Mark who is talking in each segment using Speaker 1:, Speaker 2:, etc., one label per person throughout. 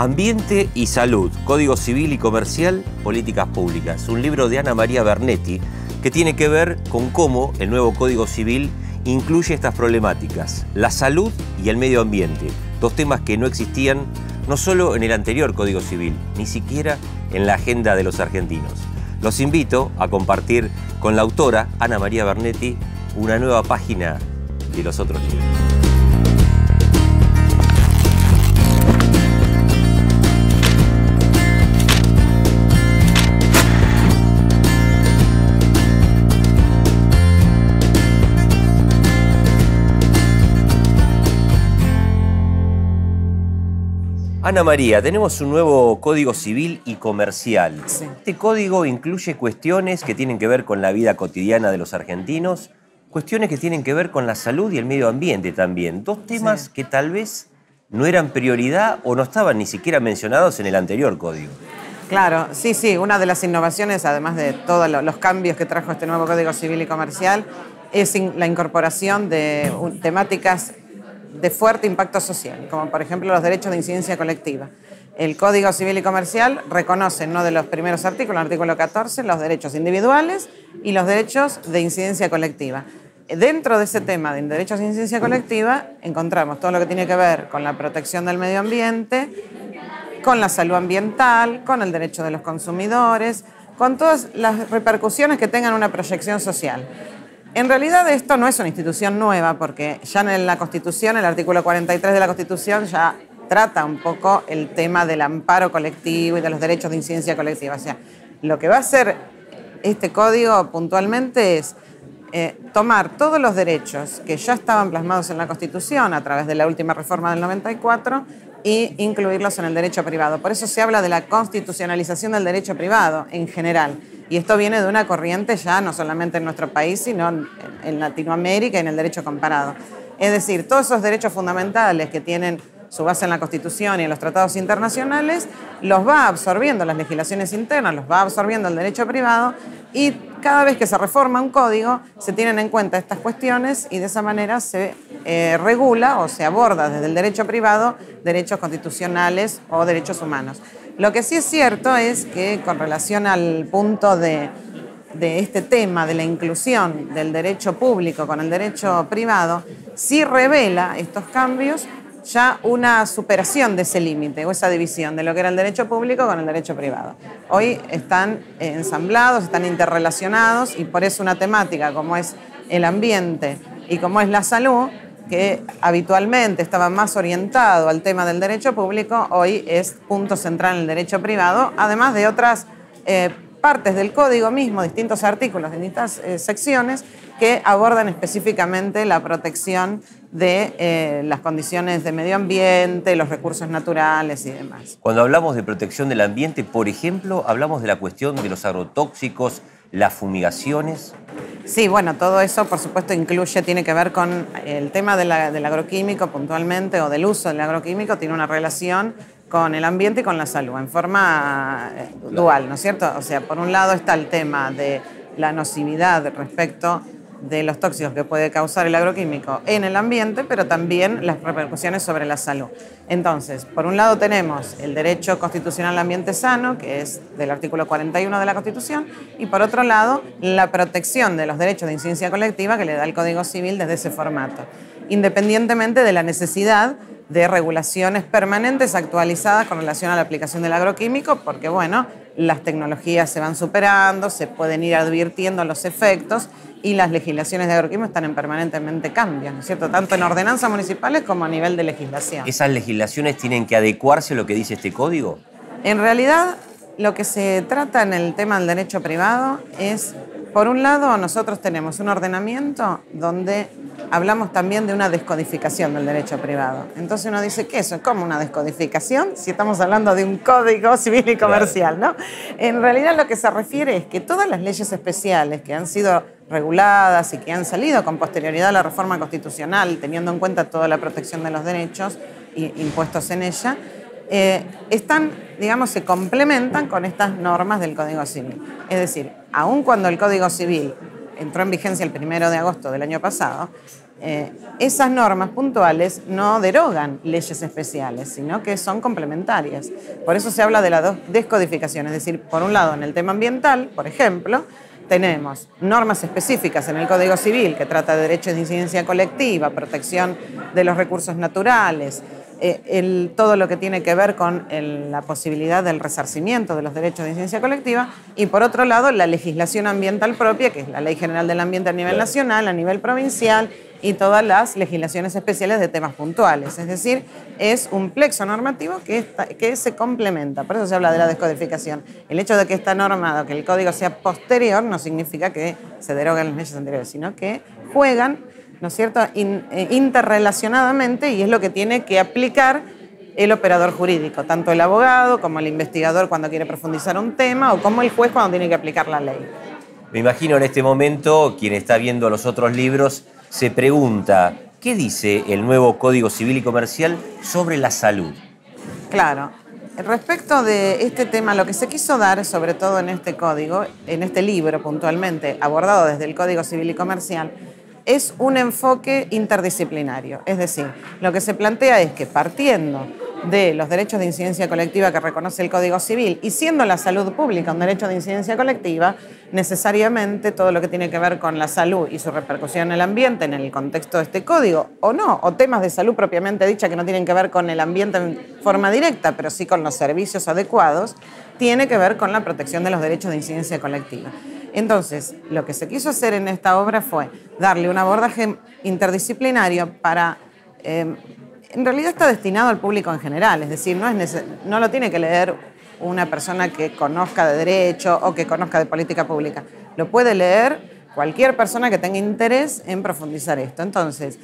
Speaker 1: Ambiente y Salud, Código Civil y Comercial, Políticas Públicas. Un libro de Ana María Bernetti que tiene que ver con cómo el nuevo Código Civil incluye estas problemáticas, la salud y el medio ambiente, dos temas que no existían no solo en el anterior Código Civil, ni siquiera en la agenda de los argentinos. Los invito a compartir con la autora, Ana María Bernetti, una nueva página de los otros libros. Ana María, tenemos un nuevo Código Civil y Comercial.
Speaker 2: Sí.
Speaker 1: Este código incluye cuestiones que tienen que ver con la vida cotidiana de los argentinos, cuestiones que tienen que ver con la salud y el medio ambiente también. Dos temas que tal vez no eran prioridad o no estaban ni siquiera mencionados en el anterior código.
Speaker 2: Claro, sí. Una de las innovaciones, además de todos los cambios que trajo este nuevo Código Civil y Comercial, es la incorporación de temáticas de fuerte impacto social, como por ejemplo los derechos de incidencia colectiva. El Código Civil y Comercial reconoce en uno de los primeros artículos, el artículo 14, los derechos individuales y los derechos de incidencia colectiva. Dentro de ese tema de derechos de incidencia colectiva encontramos todo lo que tiene que ver con la protección del medio ambiente, con la salud ambiental, con el derecho de los consumidores, con todas las repercusiones que tengan una proyección social. En realidad esto no es una institución nueva porque ya en la Constitución, el artículo 43 de la Constitución ya trata un poco el tema del amparo colectivo y de los derechos de incidencia colectiva. O sea, lo que va a hacer este código puntualmente es tomar todos los derechos que ya estaban plasmados en la Constitución a través de la última reforma del 94 e incluirlos en el derecho privado. Por eso se habla de la constitucionalización del derecho privado en general. Y esto viene de una corriente ya no solamente en nuestro país, sino en Latinoamérica y en el derecho comparado. Es decir, todos esos derechos fundamentales que tienen su base en la Constitución y en los tratados internacionales, los va absorbiendo las legislaciones internas, los va absorbiendo el derecho privado y cada vez que se reforma un código se tienen en cuenta estas cuestiones y de esa manera se regula o se aborda desde el derecho privado derechos constitucionales o derechos humanos. Lo que sí es cierto es que con relación al punto de este tema de la inclusión del derecho público con el derecho privado, sí revela estos cambios ya una superación de ese límite o esa división de lo que era el derecho público con el derecho privado. Hoy están ensamblados, están interrelacionados y por eso una temática como es el ambiente y como es la salud, que habitualmente estaba más orientado al tema del derecho público, hoy es punto central en el derecho privado, además de otras partes del código mismo, distintos artículos, distintas secciones que abordan específicamente la protección de las condiciones de medio ambiente, los recursos naturales y demás.
Speaker 1: Cuando hablamos de protección del ambiente, por ejemplo, hablamos de la cuestión de los agrotóxicos, las fumigaciones.
Speaker 2: Sí, bueno, todo eso, por supuesto, tiene que ver con el tema del agroquímico puntualmente, o del uso del agroquímico, tiene una relación con el ambiente y con la salud, en forma dual, ¿no es cierto? O sea, por un lado está el tema de la nocividad respecto de los tóxicos que puede causar el agroquímico en el ambiente, pero también las repercusiones sobre la salud. Entonces, por un lado tenemos el derecho constitucional al ambiente sano, que es del artículo 41 de la Constitución, y por otro lado, la protección de los derechos de incidencia colectiva que le da el Código Civil desde ese formato, independientemente de la necesidad de regulaciones permanentes actualizadas con relación a la aplicación del agroquímico, porque, bueno, las tecnologías se van superando, se pueden ir advirtiendo los efectos y las legislaciones de agroquímico están en permanentemente cambio, ¿no es cierto? Tanto en ordenanzas municipales como a nivel de legislación.
Speaker 1: ¿Esas legislaciones tienen que adecuarse a lo que dice este código?
Speaker 2: En realidad, lo que se trata en el tema del derecho privado es, por un lado, nosotros tenemos un ordenamiento donde hablamos también de una descodificación del derecho privado. Entonces uno dice, ¿qué es eso? ¿Cómo una descodificación? Si estamos hablando de un código civil y comercial, ¿no? En realidad lo que se refiere es que todas las leyes especiales que han sido reguladas y que han salido con posterioridad a la reforma constitucional, teniendo en cuenta toda la protección de los derechos impuestos en ella, se complementan con estas normas del Código Civil. Es decir, aun cuando el Código Civil entró en vigencia el 1 de agosto del año pasado, esas normas puntuales no derogan leyes especiales, sino que son complementarias. Por eso se habla de la descodificación, es decir, por un lado, en el tema ambiental, por ejemplo, tenemos normas específicas en el Código Civil que trata de derechos de incidencia colectiva, protección de los recursos naturales, todo lo que tiene que ver con la posibilidad del resarcimiento de los derechos de incidencia colectiva, y por otro lado la legislación ambiental propia, que es la Ley General del Ambiente a nivel nacional, a nivel provincial, y todas las legislaciones especiales de temas puntuales. Es decir, es un plexo normativo que se complementa. Por eso se habla de la descodificación. El hecho de que está normado, que el código sea posterior, no significa que se deroguen las leyes anteriores, sino que juegan, ¿no es cierto?, interrelacionadamente, y es lo que tiene que aplicar el operador jurídico, tanto el abogado como el investigador cuando quiere profundizar un tema, o como el juez cuando tiene que aplicar la ley.
Speaker 1: Me imagino en este momento, quien está viendo los otros libros se pregunta, ¿qué dice el nuevo Código Civil y Comercial sobre la salud?
Speaker 2: Claro. Respecto de este tema, lo que se quiso dar, sobre todo en este código, en este libro puntualmente, abordado desde el Código Civil y Comercial, es un enfoque interdisciplinario. Es decir, lo que se plantea es que partiendo de los derechos de incidencia colectiva que reconoce el Código Civil y siendo la salud pública un derecho de incidencia colectiva, necesariamente todo lo que tiene que ver con la salud y su repercusión en el ambiente en el contexto de este código, o no, o temas de salud propiamente dicha que no tienen que ver con el ambiente en forma directa, pero sí con los servicios adecuados, tiene que ver con la protección de los derechos de incidencia colectiva. Entonces, lo que se quiso hacer en esta obra fue darle un abordaje interdisciplinario para... en realidad está destinado al público en general, es decir, no lo tiene que leer una persona que conozca de derecho o que conozca de política pública. Lo puede leer cualquier persona que tenga interés en profundizar esto. Entonces,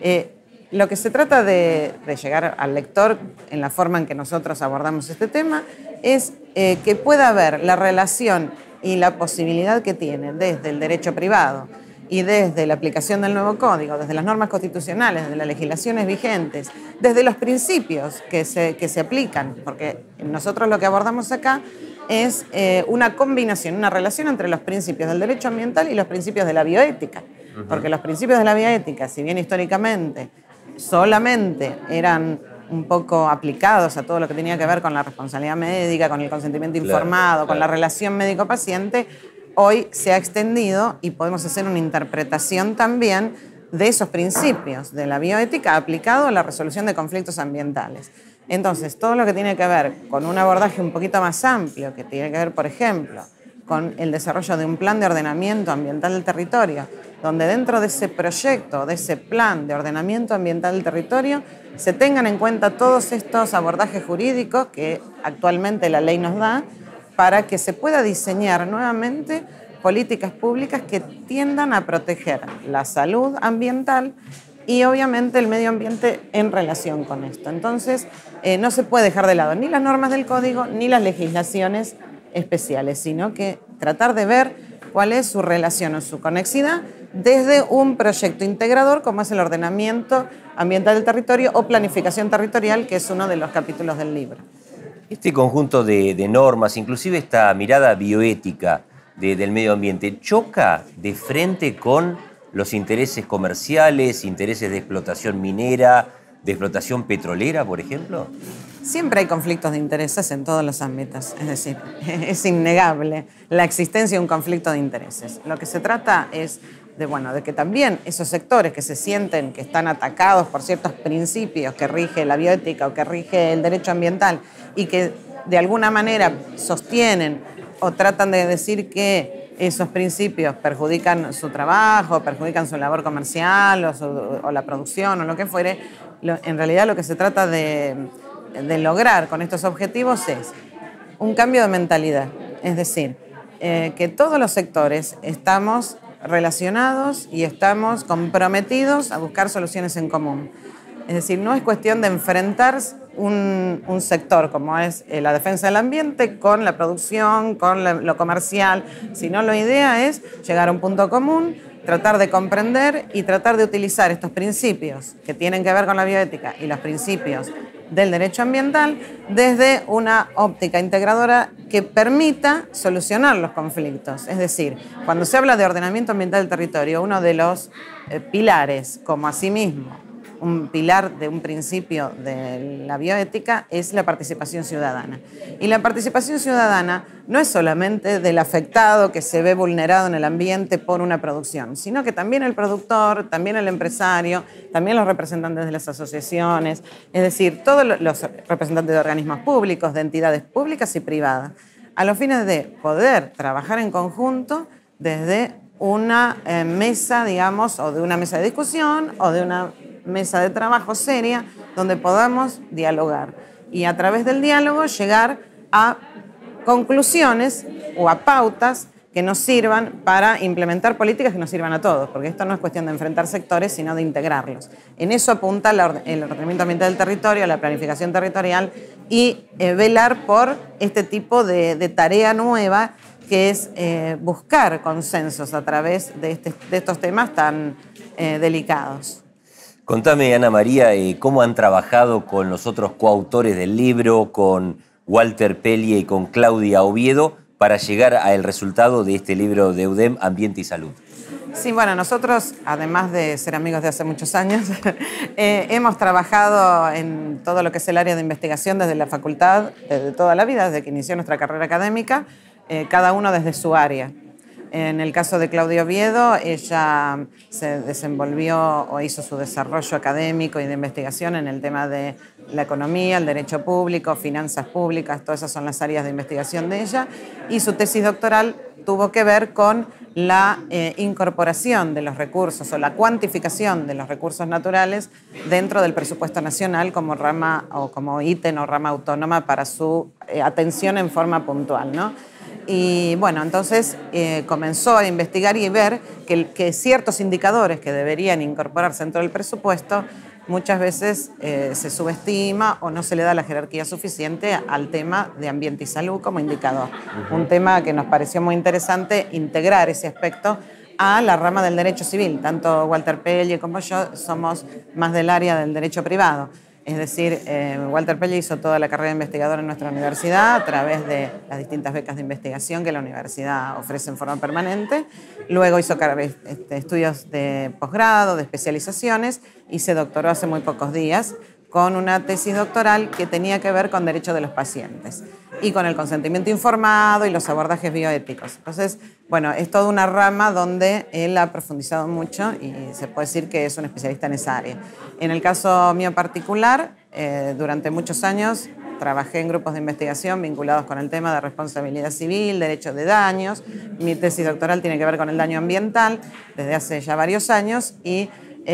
Speaker 2: lo que se trata de llegar al lector en la forma en que nosotros abordamos este tema es que pueda ver la relación y la posibilidad que tiene desde el derecho privado y desde la aplicación del nuevo código, desde las normas constitucionales, desde las legislaciones vigentes, desde los principios que se aplican, porque nosotros lo que abordamos acá es una combinación, una relación entre los principios del derecho ambiental y los principios de la bioética. Porque los principios de la bioética, si bien históricamente solamente eran un poco aplicados a todo lo que tenía que ver con la responsabilidad médica, con el consentimiento informado, con la relación médico-paciente, hoy se ha extendido y podemos hacer una interpretación también de esos principios de la bioética aplicado a la resolución de conflictos ambientales. Entonces, todo lo que tiene que ver con un abordaje un poquito más amplio, que tiene que ver, por ejemplo, con el desarrollo de un plan de ordenamiento ambiental del territorio, donde dentro de ese proyecto, de ese plan de ordenamiento ambiental del territorio, se tengan en cuenta todos estos abordajes jurídicos que actualmente la ley nos da, para que se pueda diseñar nuevamente políticas públicas que tiendan a proteger la salud ambiental y obviamente el medio ambiente en relación con esto. Entonces, no se puede dejar de lado ni las normas del código ni las legislaciones especiales, sino que tratar de ver cuál es su relación o su conexidad desde un proyecto integrador como es el ordenamiento ambiental del territorio o planificación territorial, que es uno de los capítulos del libro.
Speaker 1: Este conjunto de normas, inclusive esta mirada bioética del medio ambiente, ¿choca de frente con los intereses comerciales, intereses de explotación minera, de explotación petrolera, por ejemplo?
Speaker 2: Siempre hay conflictos de intereses en todos los ámbitos, es decir, es innegable la existencia de un conflicto de intereses. Lo que se trata es de que también esos sectores que se sienten que están atacados por ciertos principios que rige la bioética o que rige el derecho ambiental y que de alguna manera sostienen o tratan de decir que esos principios perjudican su trabajo, perjudican su labor comercial o la producción o lo que fuere, en realidad lo que se trata de lograr con estos objetivos es un cambio de mentalidad. Es decir, que todos los sectores estamos relacionados y estamos comprometidos a buscar soluciones en común. Es decir, no es cuestión de enfrentar un sector como es la defensa del ambiente con la producción, con lo comercial, sino la idea es llegar a un punto común, tratar de comprender y tratar de utilizar estos principios que tienen que ver con la bioética y los principios del derecho ambiental desde una óptica integradora que permita solucionar los conflictos. Es decir, cuando se habla de ordenamiento ambiental del territorio, uno de los pilares, como asimismo un pilar de un principio de la bioética, es la participación ciudadana. Y la participación ciudadana no es solamente del afectado que se ve vulnerado en el ambiente por una producción, sino que también el productor, también el empresario, también los representantes de las asociaciones, es decir, todos los representantes de organismos públicos, de entidades públicas y privadas, a los fines de poder trabajar en conjunto desde una mesa, digamos, o de una mesa de discusión o de una mesa de trabajo seria donde podamos dialogar y a través del diálogo llegar a conclusiones o a pautas que nos sirvan para implementar políticas que nos sirvan a todos, porque esto no es cuestión de enfrentar sectores, sino de integrarlos. En eso apunta el ordenamiento ambiental del territorio, la planificación territorial y velar por este tipo de tarea nueva que es buscar consensos a través de estos temas tan delicados.
Speaker 1: Contame, Ana María, cómo han trabajado con los otros coautores del libro, con Walter Pellier y con Claudia Oviedo, para llegar al resultado de este libro de EUDEM, Ambiente y Salud.
Speaker 2: Sí, bueno, nosotros, además de ser amigos de hace muchos años, hemos trabajado en todo lo que es el área de investigación desde la facultad, desde toda la vida, desde que inició nuestra carrera académica, cada uno desde su área. En el caso de Claudia Oviedo, ella se desenvolvió o hizo su desarrollo académico y de investigación en el tema de la economía, el derecho público, finanzas públicas, todas esas son las áreas de investigación de ella, y su tesis doctoral tuvo que ver con la incorporación de los recursos o la cuantificación de los recursos naturales dentro del presupuesto nacional como rama o como ítem o rama autónoma para su atención en forma puntual, ¿no? Y bueno, entonces comenzó a investigar y ver que ciertos indicadores que deberían incorporarse dentro del presupuesto muchas veces se subestima o no se le da la jerarquía suficiente al tema de ambiente y salud como indicador. Un tema que nos pareció muy interesante integrar ese aspecto a la rama del derecho civil. Tanto Walter Pellier como yo somos más del área del derecho privado. Es decir, Walter Pellier hizo toda la carrera de investigador en nuestra universidad a través de las distintas becas de investigación que la universidad ofrece en forma permanente. Luego hizo estudios de posgrado, de especializaciones y se doctoró hace muy pocos días con una tesis doctoral que tenía que ver con derechos de los pacientes y con el consentimiento informado y los abordajes bioéticos. Entonces, bueno, es toda una rama donde él ha profundizado mucho y se puede decir que es un especialista en esa área. En el caso mío particular, durante muchos años trabajé en grupos de investigación vinculados con el tema de responsabilidad civil, derechos de daños. Mi tesis doctoral tiene que ver con el daño ambiental desde hace ya varios años y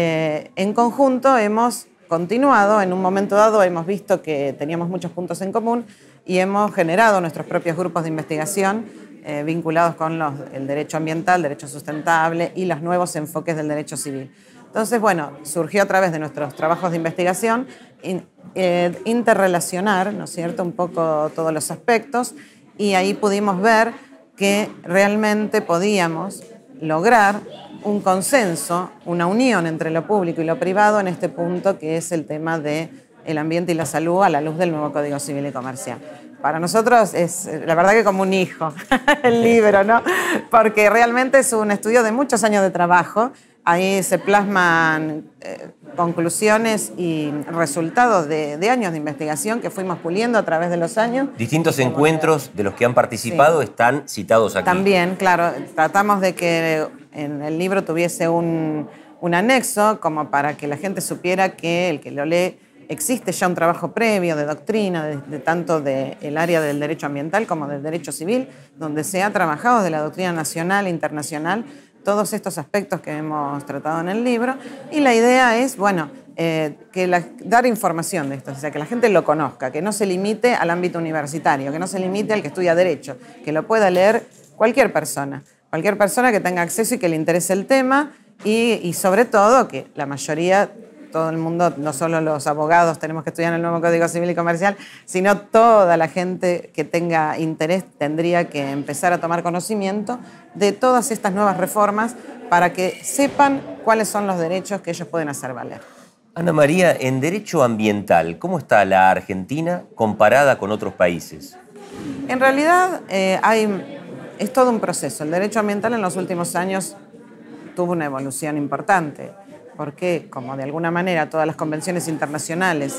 Speaker 2: en conjunto hemos continuado. En un momento dado hemos visto que teníamos muchos puntos en común y hemos generado nuestros propios grupos de investigación vinculados con el derecho ambiental, derecho sustentable y los nuevos enfoques del derecho civil. Entonces, bueno, surgió a través de nuestros trabajos de investigación interrelacionar, ¿no es cierto?, un poco todos los aspectos y ahí pudimos ver que realmente podíamos lograr un consenso, una unión entre lo público y lo privado en este punto que es el tema del ambiente y la salud a la luz del nuevo Código Civil y Comercial. Para nosotros es, la verdad que como un hijo, el libro, ¿no? Porque realmente es un estudio de muchos años de trabajo. Ahí se plasman conclusiones y resultados de años de investigación que fuimos puliendo a través de los años.
Speaker 1: Distintos encuentros de los que han participado están citados aquí.
Speaker 2: También, claro, tratamos de que en el libro tuviese un anexo como para que la gente supiera que el que lo lee existe ya un trabajo previo de doctrina, de tanto del área del derecho ambiental como del derecho civil, donde se ha trabajado de la doctrina nacional e internacional todos estos aspectos que hemos tratado en el libro. Y la idea es, bueno, dar información de esto, o sea, que la gente lo conozca, que no se limite al ámbito universitario, que no se limite al que estudia Derecho, que lo pueda leer cualquier persona que tenga acceso y que le interese el tema y sobre todo que la mayoría, todo el mundo, no solo los abogados tenemos que estudiar el nuevo Código Civil y Comercial, sino toda la gente que tenga interés tendría que empezar a tomar conocimiento de todas estas nuevas reformas para que sepan cuáles son los derechos que ellos pueden hacer valer.
Speaker 1: Ana María, en derecho ambiental, ¿cómo está la Argentina comparada con otros países?
Speaker 2: En realidad es todo un proceso. El derecho ambiental en los últimos años tuvo una evolución importante, porque como de alguna manera todas las convenciones internacionales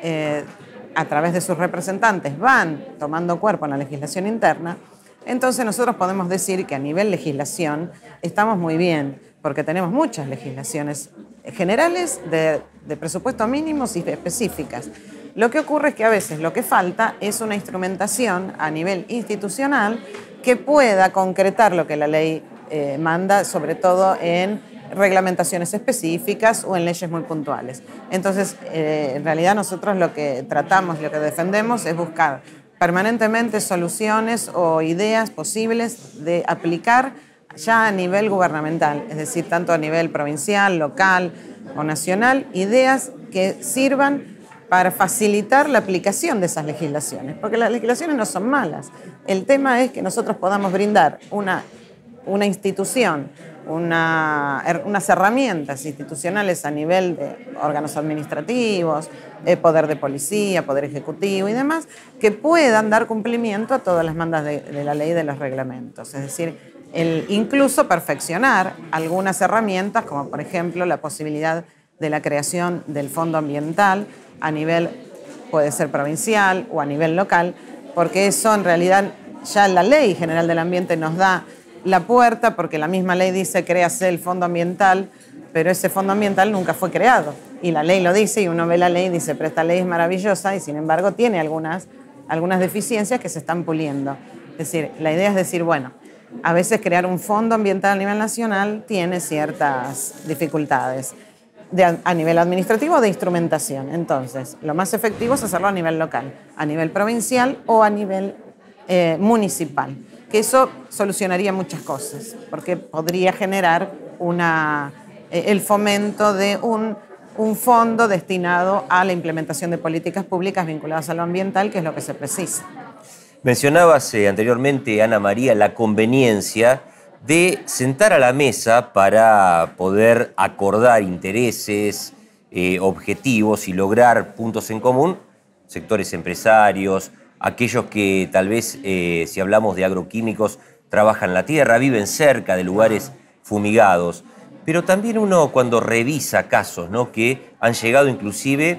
Speaker 2: a través de sus representantes van tomando cuerpo en la legislación interna, entonces nosotros podemos decir que a nivel legislación estamos muy bien, porque tenemos muchas legislaciones generales de presupuesto mínimos y específicas. Lo que ocurre es que a veces lo que falta es una instrumentación a nivel institucional que pueda concretar lo que la ley manda, sobre todo en reglamentaciones específicas o en leyes muy puntuales. Entonces, en realidad nosotros lo que tratamos, lo que defendemos es buscar permanentemente soluciones o ideas posibles de aplicar ya a nivel gubernamental, es decir, tanto a nivel provincial, local o nacional, ideas que sirvan para facilitar la aplicación de esas legislaciones, porque las legislaciones no son malas. El tema es que nosotros podamos brindar una institución, unas herramientas institucionales a nivel de órganos administrativos, poder de policía, poder ejecutivo y demás, que puedan dar cumplimiento a todas las demandas de la ley y de los reglamentos. Es decir, incluso perfeccionar algunas herramientas, como por ejemplo la posibilidad de la creación del fondo ambiental a nivel, puede ser provincial o a nivel local, porque eso en realidad ya la Ley General del Ambiente nos da la puerta, porque la misma ley dice créase el fondo ambiental, pero ese fondo ambiental nunca fue creado. Y la ley lo dice, y uno ve la ley y dice, pero esta ley es maravillosa, y sin embargo tiene algunas deficiencias que se están puliendo. Es decir, la idea es decir, bueno, a veces crear un fondo ambiental a nivel nacional tiene ciertas dificultades a nivel administrativo o de instrumentación. Entonces, lo más efectivo es hacerlo a nivel local, a nivel provincial o a nivel municipal, que eso solucionaría muchas cosas, porque podría generar el fomento de un fondo destinado a la implementación de políticas públicas vinculadas a lo ambiental, que es lo que se precisa.
Speaker 1: Mencionabas anteriormente, Ana María, la conveniencia de sentar a la mesa para poder acordar intereses, objetivos y lograr puntos en común, sectores empresarios, aquellos que tal vez, si hablamos de agroquímicos, trabajan la tierra, viven cerca de lugares fumigados. Pero también uno cuando revisa casos, ¿no?, que han llegado inclusive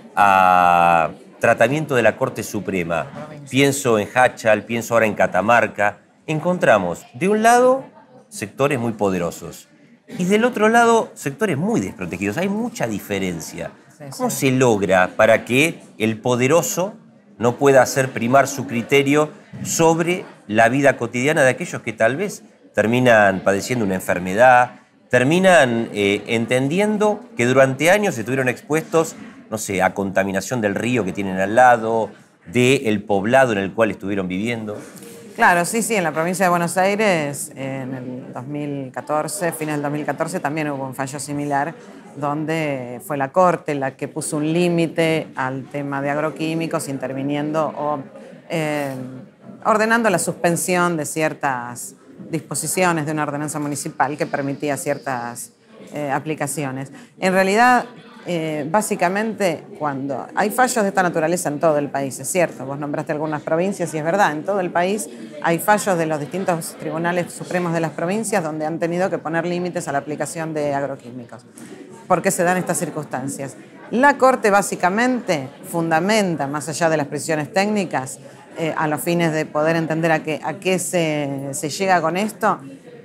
Speaker 1: a tratamiento de la Corte Suprema, pienso en Hachal, pienso ahora en Catamarca, encontramos de un lado sectores muy poderosos y del otro lado sectores muy desprotegidos. Hay mucha diferencia. ¿Cómo se logra para que el poderoso no pueda hacer primar su criterio sobre la vida cotidiana de aquellos que tal vez terminan padeciendo una enfermedad, terminan entendiendo que durante años estuvieron expuestos, no sé, a contaminación del río que tienen al lado, del poblado en el cual estuvieron viviendo?
Speaker 2: Claro, sí, en la provincia de Buenos Aires, en el 2014, fines del 2014, también hubo un fallo similar, donde fue la Corte la que puso un límite al tema de agroquímicos, interviniendo o ordenando la suspensión de ciertas disposiciones de una ordenanza municipal que permitía ciertas aplicaciones. En realidad, básicamente, cuando hay fallos de esta naturaleza en todo el país, es cierto, vos nombraste algunas provincias y es verdad, en todo el país hay fallos de los distintos tribunales supremos de las provincias donde han tenido que poner límites a la aplicación de agroquímicos. ¿Por qué se dan estas circunstancias? La Corte básicamente fundamenta, más allá de las precisiones técnicas, a los fines de poder entender a qué se llega con esto,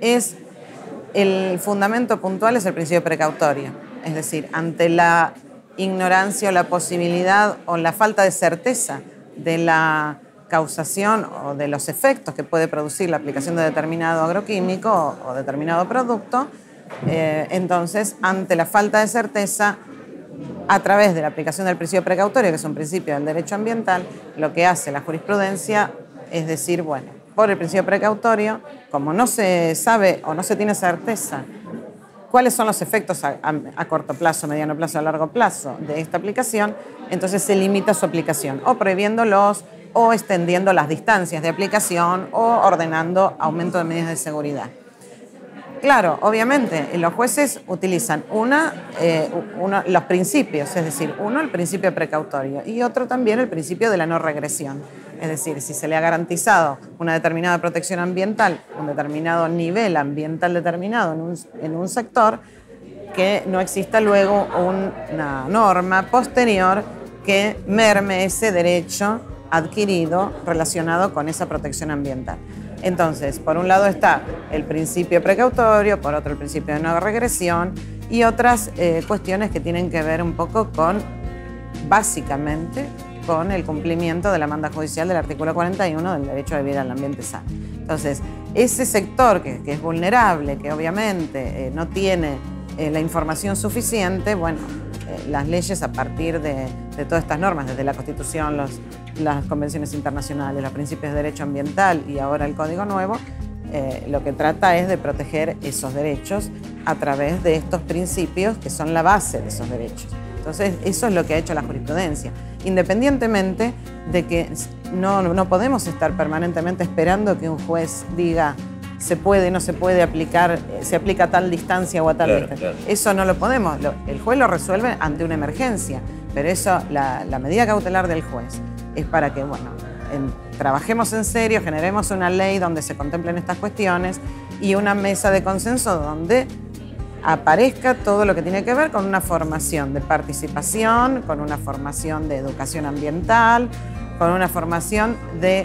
Speaker 2: el fundamento puntual es el principio precautorio. Es decir, ante la ignorancia o la posibilidad o la falta de certeza de la causación o de los efectos que puede producir la aplicación de determinado agroquímico o determinado producto, entonces, ante la falta de certeza, a través de la aplicación del principio precautorio, que es un principio del derecho ambiental, lo que hace la jurisprudencia es decir, bueno, por el principio precautorio, como no se sabe o no se tiene certeza cuáles son los efectos a corto plazo, mediano plazo, a largo plazo de esta aplicación, entonces se limita su aplicación, o prohibiéndolos, o extendiendo las distancias de aplicación, o ordenando aumento de medidas de seguridad. Claro, obviamente, los jueces utilizan los principios, es decir, uno, el principio precautorio y otro también el principio de la no regresión. Es decir, si se le ha garantizado una determinada protección ambiental, un determinado nivel ambiental determinado en un sector, que no exista luego una norma posterior que merme ese derecho adquirido relacionado con esa protección ambiental. Entonces, por un lado está el principio precautorio, por otro el principio de no regresión y otras cuestiones que tienen que ver un poco con, básicamente, con el cumplimiento de la demanda judicial del artículo 41 del derecho a vivir al ambiente sano. Entonces, ese sector que es vulnerable, que obviamente no tiene la información suficiente, bueno, las leyes a partir de todas estas normas, desde la Constitución, las convenciones internacionales, los principios de derecho ambiental y ahora el Código Nuevo, lo que trata es de proteger esos derechos a través de estos principios que son la base de esos derechos. Entonces, eso es lo que ha hecho la jurisprudencia. Independientemente de que no podemos estar permanentemente esperando que un juez diga se puede, no se puede aplicar, se aplica a tal distancia o a tal distancia. Claro. Eso no lo podemos. El juez lo resuelve ante una emergencia, pero eso, la medida cautelar del juez es para que, bueno, trabajemos en serio, generemos una ley donde se contemplen estas cuestiones y una mesa de consenso donde aparezca todo lo que tiene que ver con una formación de participación, con una formación de educación ambiental, con una formación de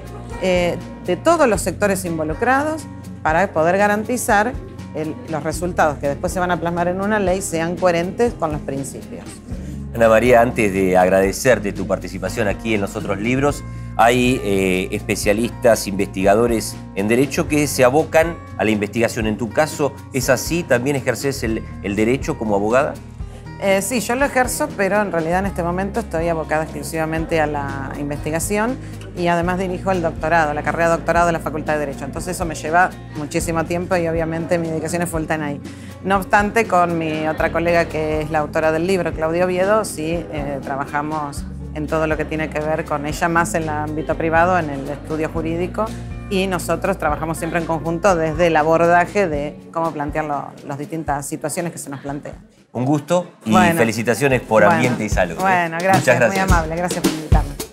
Speaker 2: todos los sectores involucrados para poder garantizar los resultados que después se van a plasmar en una ley sean coherentes con los principios.
Speaker 1: Ana María, antes de agradecerte tu participación aquí en Los Otros Libros, hay especialistas, investigadores en Derecho que se abocan a la investigación. En tu caso, ¿es así? ¿También ejerces el derecho como abogada?
Speaker 2: Sí, yo lo ejerzo, pero en realidad en este momento estoy abocada exclusivamente a la investigación y además dirijo el doctorado, la carrera de doctorado de la Facultad de Derecho. Entonces eso me lleva muchísimo tiempo y obviamente mi dedicación es full time ahí. No obstante, con mi otra colega que es la autora del libro, Claudia Oviedo, sí trabajamos en todo lo que tiene que ver con ella más en el ámbito privado, en el estudio jurídico, y nosotros trabajamos siempre en conjunto desde el abordaje de cómo plantear las distintas situaciones que se nos plantean.
Speaker 1: Un gusto y felicitaciones por Ambiente y Salud.
Speaker 2: Bueno, gracias,
Speaker 1: Muchas gracias.
Speaker 2: Muy amable, gracias por invitarme.